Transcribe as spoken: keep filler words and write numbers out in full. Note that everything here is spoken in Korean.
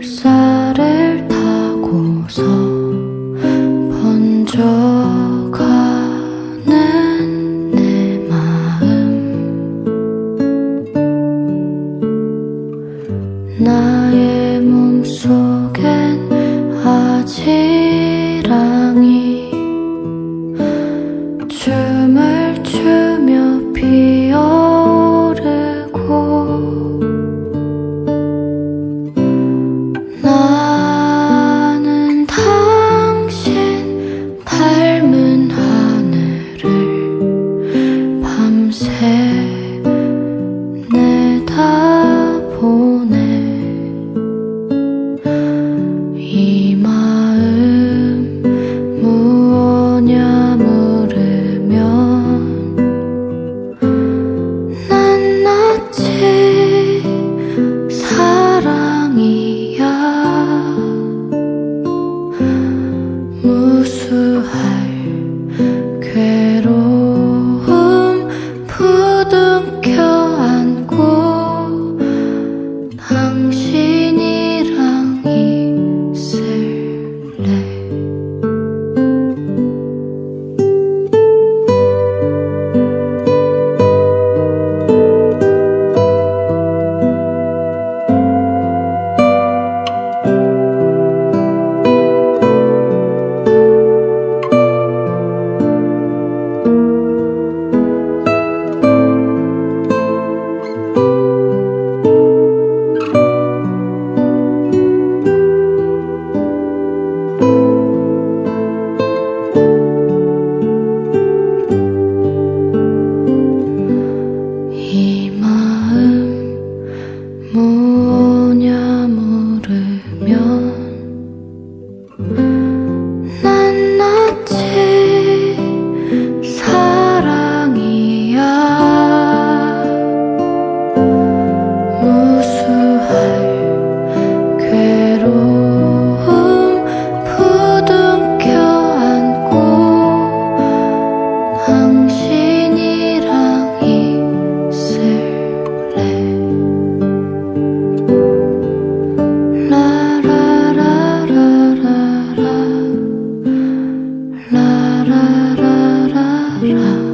물살을 타고서 번져가는 내 마음, 나의 몸속엔 아지랑이 춤을 추며 피어오르고, 나는 당신 닮은 하늘을 밤새 내다보네. 이 마음 무엇냐 물으면 난 어찌 사랑이야. 무수할 괴로움 부둥켜 안고 당신이랑 있을래. 이 마음 뭐냐 물으면 난 어찌 사랑이야. 무수할 괴로움 부둥켜 안고 당신이랑 있을래. 라라라라라라 라라라라라라